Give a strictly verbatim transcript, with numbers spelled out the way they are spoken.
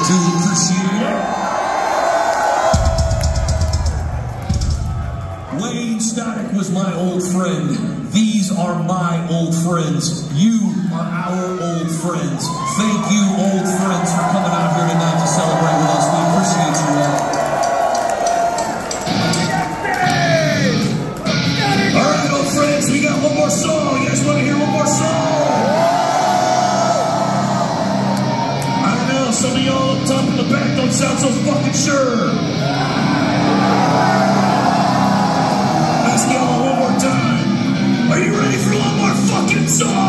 Duly appreciate it. Wayne Static was my old friend. These are my old friends. You are our old friends. Thank you, old friends, for coming out here tonight to celebrate with us. We appreciate you all. All right, old friends, we got one more song. You guys want to hear one more song? I know some of y'all up top in the back don't sound so fucking sure. Ask y'all one more time. Are you ready for one more fucking song?